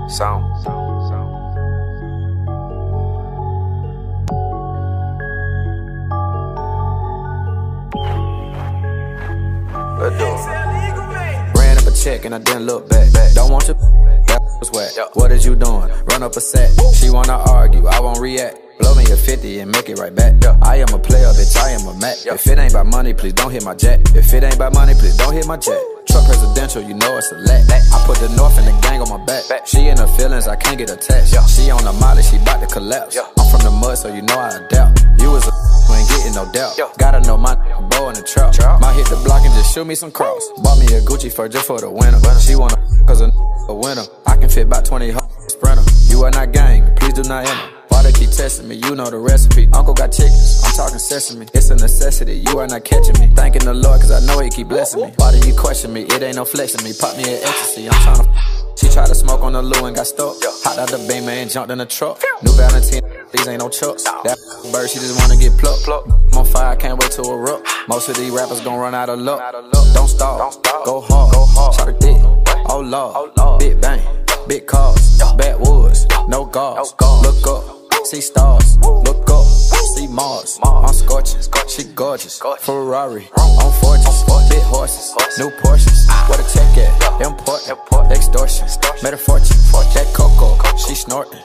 Sound. Let's do it. Ran up a check and I didn't look back. Don't want you, that was whack. What is you doing? Run up a set. She wanna argue, I won't react. Blow me a 50 and make it right back. I am a player, bitch, I am a Mac. If it ain't about money, please don't hit my jack. If it ain't about money, please don't hit my jack. Truck presidential, you know it's a lack. I put the North and the gang on my back. She in her feelings, I can't get attached. She on the molly, she bout to collapse. I'm from the mud, so you know I adapt. You was a who ain't getting no doubt. Gotta know my bow in the trap. Might hit the block and just shoot me some cross. Bought me a Gucci fur just for the winter. She wanna cause a winner. I can fit about 20 sprinter. You are not gang, please do not enter. Why they keep testing me? You know the recipe. Uncle got chickens, I'm talking sesame. It's a necessity, you are not catching me. Thanking the Lord cause I know he keep blessing me. Why do you question me? It ain't no flexing me. Pop me an ecstasy, I'm tryna. She tried to smoke on the loo and got stuck. Hopped out the beamer and jumped in the truck. New Valentine, these ain't no chucks. That bird, she just wanna get plucked. I'm on fire, I can't wait to erupt. Most of these rappers gon' run out of luck. Don't stop, go hard. Shot a dick, oh lord. Big bang, big cars, backwoods, no guards. Look up, see stars. Look up, see Mars. I'm scorching, she gorgeous. Ferrari, on forges, big horses, new Porsches. What a check at, import, extortion. Made a fortune, that cocoa, she snorting.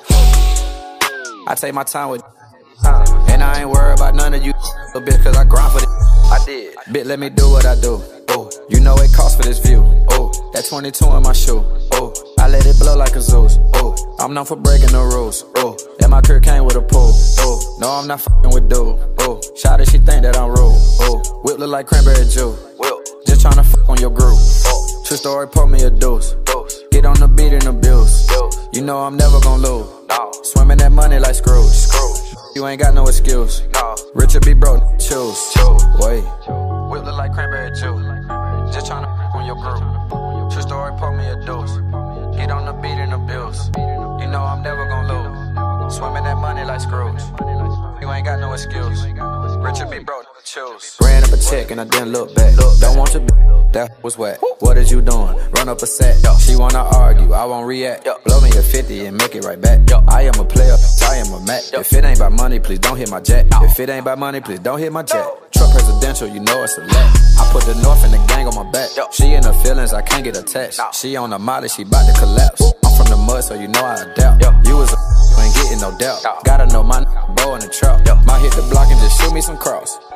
I take my time with and I ain't worried about none of you bitch cause I grind for this. I did. Bitch, let me do what I do. Oh, you know it costs for this view. Oh, that 22 in my shoe. Oh, I let it blow like a Zeus. Oh, I'm known for breaking the rules. Oh, and my career came with a pool. Oh, no, I'm not fucking with dude. Oh, shawty, she think that I'm rude. Oh, whip look like cranberry juice. Just tryna fuck on your group. True story, pour me a deuce. Get on the beat and abuse. You know I'm never gon' lose. Swimming that money like Scrooge. You ain't got no excuse. Rich or be broke, choose. Wait. Whip look like cranberry juice. Just tryna fuck on your group. True story, pour me a deuce. Get on the beat and abuse. You know I'm never gon' lose. Swimming that money like Scrooge. You ain't got no excuse. Rich or be broke, choose. Ran up a check and I didn't look back. Don't want you, that was whack. What is you doing? Run up a set. She wanna argue, I won't react. Blow me a 50 and make it right back. I am a player, I am a Mac. If it ain't about money, please don't hit my jack. If it ain't about money, please don't hit my jack. Truck presidential, you know it's a lack. I put the North and the gang on my back. She in her feelings, I can't get attached. She on the molly, she bout to collapse. I'm from the mud, so you know I adapt. You was a who ain't getting no doubt. Gotta know my bow in the trap. Might hit the block and just shoot me some cross.